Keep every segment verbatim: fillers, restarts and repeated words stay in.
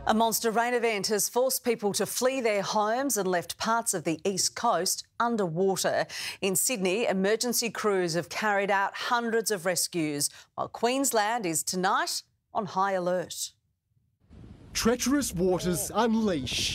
A monster rain event has forced people to flee their homes and left parts of the east coast underwater. In Sydney, emergency crews have carried out hundreds of rescues, while Queensland is tonight on high alert. Treacherous waters unleash.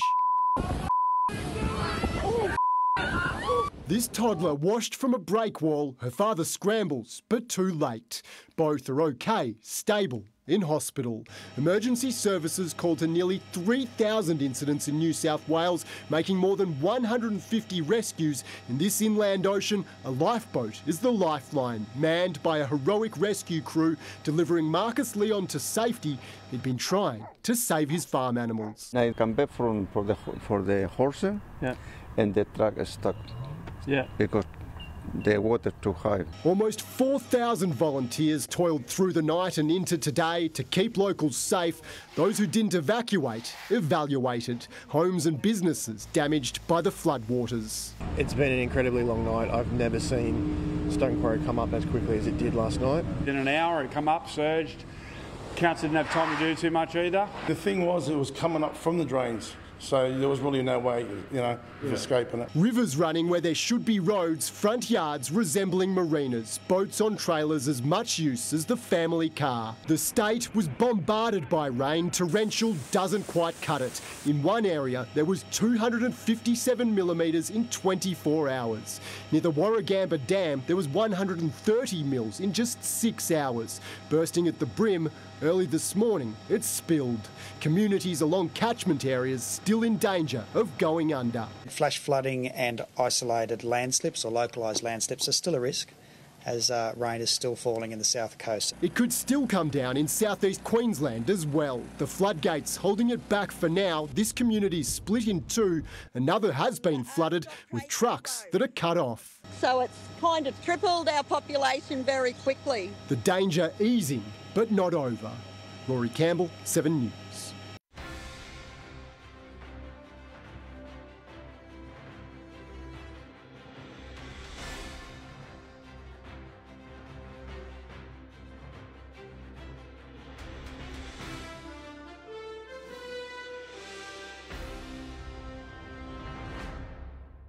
This toddler washed from a break wall. Her father scrambles, but too late. Both are okay, stable, in hospital. Emergency services called to nearly three thousand incidents in New South Wales, making more than one hundred fifty rescues. In this inland ocean, a lifeboat is the lifeline, manned by a heroic rescue crew delivering Marcus Leon to safety. He'd been trying to save his farm animals. I come back from for the for the horse, yeah. And the truck is stuck. Yeah. Because the water too high. Almost four thousand volunteers toiled through the night and into today to keep locals safe. Those who didn't evacuate, evaluated. Homes and businesses damaged by the floodwaters. It's been an incredibly long night. I've never seen Stone Quarry come up as quickly as it did last night. In an hour it come up, surged. Council didn't have time to do too much either. The thing was, it was coming up from the drains. So there was really no way, you know, of yeah. escaping it. Rivers running where there should be roads, front yards resembling marinas, boats on trailers as much use as the family car. The state was bombarded by rain. Torrential doesn't quite cut it. In one area, there was two hundred fifty-seven millimetres in twenty-four hours. Near the Warragamba Dam, there was one hundred thirty mils in just six hours. Bursting at the brim, early this morning, it spilled. Communities along catchment areas still in danger of going under. Flash flooding and isolated landslips or localised landslips are still a risk, as uh, rain is still falling in the south coast. It could still come down in southeast Queensland as well. The floodgates holding it back for now. This community's split in two. Another has been flooded with trucks that are cut off. So it's kind of tripled our population very quickly. The danger easing, but not over. Rory Campbell, seven News.